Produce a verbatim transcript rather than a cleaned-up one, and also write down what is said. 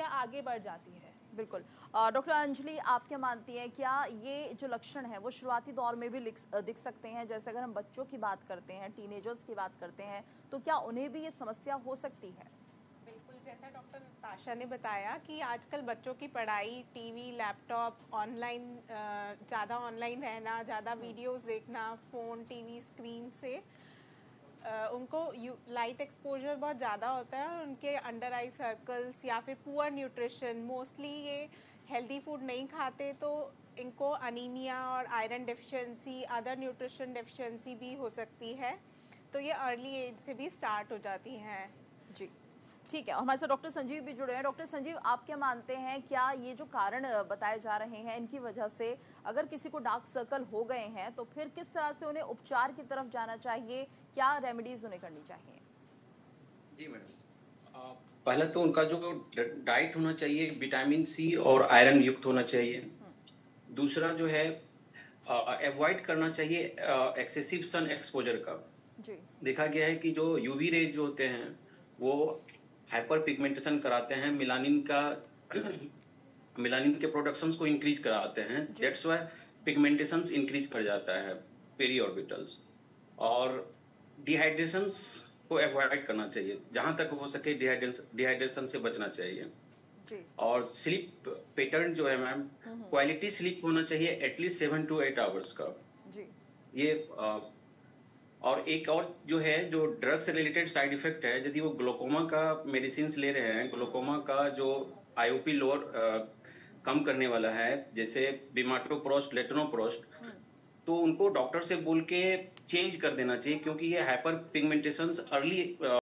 आगे बढ़ जाती है। बिल्कुल। डॉक्टर अंजलि, आप क्या मानती हैं, क्या ये जो लक्षण है वो शुरुआती दौर में भी दिख सकते हैं? जैसे अगर हम बच्चों की बात करते हैं, टीनेजर्स की बात करते हैं, तो क्या उन्हें भी ये समस्या हो सकती है? बिल्कुल, जैसा डॉक्टर नताशा ने बताया कि आजकल बच्चों की पढ़ाई, टीवी, लैपटॉप, ऑनलाइन, ज़्यादा ऑनलाइन रहना, ज़्यादा वीडियोस देखना, फ़ोन, टीवी स्क्रीन से Uh, उनको लाइट एक्सपोजर बहुत ज़्यादा होता है और उनके अंडर आई सर्कल्स या फिर पुअर न्यूट्रिशन, मोस्टली ये हेल्दी फूड नहीं खाते, तो इनको अनीमिया और iron deficiency, other nutrition deficiency भी हो सकती है, तो ये अर्ली एज से भी स्टार्ट हो जाती हैं। जी, ठीक है। हमारे साथ डॉक्टर संजीव भी जुड़े हैं। डॉक्टर संजीव, आप क्या मानते हैं, क्या ये जो कारण बताए जा रहे हैं इनकी वजह से अगर किसी को डार्क सर्कल हो गए हैं तो फिर किस तरह से उन्हें उपचार की तरफ जाना चाहिए, क्या रेमेडीज उन्हें करनी चाहिए? जी मैडम, पहले तो उनका जो डाइट होना चाहिए विटामिन सी और आयरन युक्त होना चाहिए। दूसरा जो है अवॉइड करना चाहिए एक्सेसिव सन एक्सपोजर का। जी। देखा गया है कि जो यूवी रेज जो होते हैं वो हाइपर पिगमेंटेशन कराते हैं, मिलानिन का मिलानिन के प्रोडक्शंस को इंक्रीज कराते हैं। दैट्स व्हाई पिगमेंटेशंस इंक्रीज कर जाता है पेरी ऑर्बिटल्स। और डिहाइड्रेशंस को अवॉइड करना चाहिए, जहां तक हो सके डिहाइड्रेशन से बचना चाहिए। जी। और स्लीप पैटर्न जो है मैम, क्वालिटी स्लीप होना चाहिए at least seven to eight hours का। जी। ये आ, और एक और जो है, जो ड्रग्स से रिलेटेड साइड इफेक्ट है, यदि वो ग्लोकोमा का मेडिसिन ले रहे हैं, ग्लोकोमा का जो आईओपी लोअर कम करने वाला है, जैसे बिमाटोप्रोस्ट, लेटनोप्रोस्ट, तो उनको डॉक्टर से बोल के चेंज कर देना चाहिए, क्योंकि ये हाइपर पिगमेंटेशंस अर्ली